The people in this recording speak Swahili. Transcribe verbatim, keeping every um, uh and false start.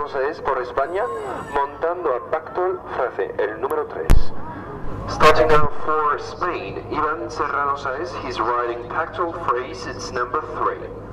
Serrano Saez por España, montando a Pactol Frace, el número tres. Starting now for Spain, Ivan Serrano Saez, he's riding Pactol Frace, it's number three.